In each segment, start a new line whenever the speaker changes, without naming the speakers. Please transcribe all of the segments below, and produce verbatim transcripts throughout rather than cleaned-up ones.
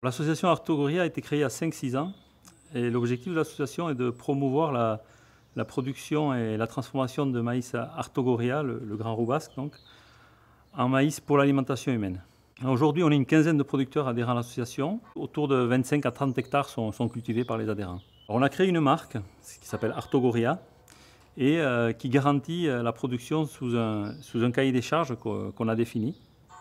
L'association Artogoria a été créée il y a cinq six ans et l'objectif de l'association est de promouvoir la, la production et la transformation de maïs Artogoria, le, le grand roux basque, donc, en maïs pour l'alimentation humaine. Aujourd'hui, on est une quinzaine de producteurs adhérents à l'association. Autour de vingt-cinq à trente hectares sont, sont cultivés par les adhérents. Alors, on a créé une marque qui s'appelle Artogoria et euh, qui garantit la production sous un, sous un cahier des charges qu'on a défini.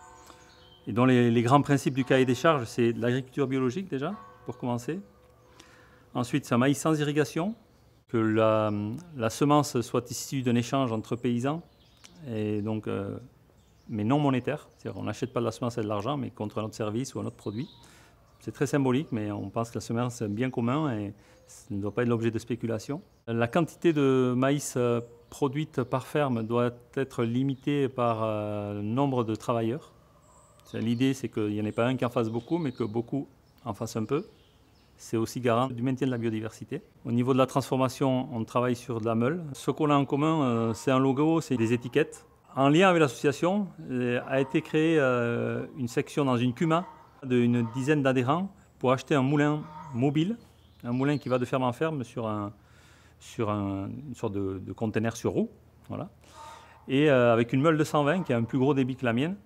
Et dont les, les grands principes du cahier des charges, c'est l'agriculture biologique déjà, pour commencer. Ensuite, c'est un maïs sans irrigation, que la, la semence soit issue d'un échange entre paysans, et donc, euh, mais non monétaire. C'est-à-dire on n'achète pas de la semence et de l'argent, mais contre notre service ou un autre produit. C'est très symbolique, mais on pense que la semence est un bien commun et ça ne doit pas être l'objet de spéculation. La quantité de maïs produite par ferme doit être limitée par le nombre de travailleurs. L'idée, c'est qu'il n'y en ait pas un qui en fasse beaucoup, mais que beaucoup en fassent un peu. C'est aussi garant du maintien de la biodiversité. Au niveau de la transformation, on travaille sur de la meule. Ce qu'on a en commun, c'est un logo, c'est des étiquettes. En lien avec l'association, a été créée une section dans une C U M A d'une dizaine d'adhérents pour acheter un moulin mobile, un moulin qui va de ferme en ferme sur, un, sur un, une sorte de, de conteneur sur roue, voilà. Et avec une meule de cent vingt qui a un plus gros débit que la mienne.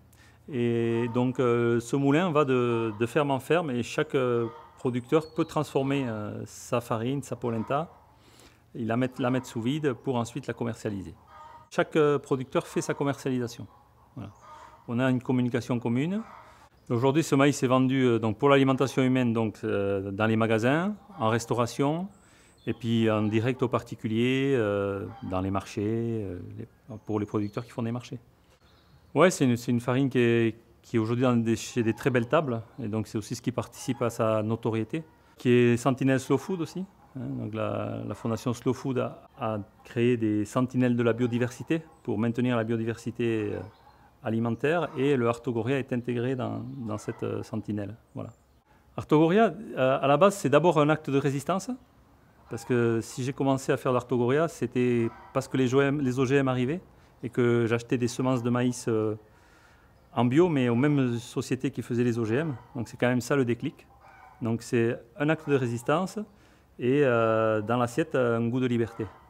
Et donc euh, ce moulin va de, de ferme en ferme et chaque euh, producteur peut transformer euh, sa farine, sa polenta, et la mettre, la mettre sous vide pour ensuite la commercialiser. Chaque euh, producteur fait sa commercialisation. Voilà. On a une communication commune. Aujourd'hui, ce maïs est vendu euh, donc, pour l'alimentation humaine donc, euh, dans les magasins, en restauration, et puis en direct aux particuliers, euh, dans les marchés, euh, les, pour les producteurs qui font des marchés. Ouais, c'est une, une farine qui est, qui est aujourd'hui chez des très belles tables, et donc c'est aussi ce qui participe à sa notoriété, qui est sentinelle Slow Food aussi. Hein, donc la, la fondation Slow Food a, a créé des sentinelles de la biodiversité pour maintenir la biodiversité alimentaire, et le Artogoria est intégré dans, dans cette sentinelle. Voilà. Artogoria, à la base, c'est d'abord un acte de résistance, parce que si j'ai commencé à faire l'Artogoria, c'était parce que les O G M arrivaient, et que j'achetais des semences de maïs euh, en bio, mais aux mêmes sociétés qui faisaient les O G M. Donc c'est quand même ça le déclic. Donc c'est un acte de résistance et euh, dans l'assiette, un goût de liberté.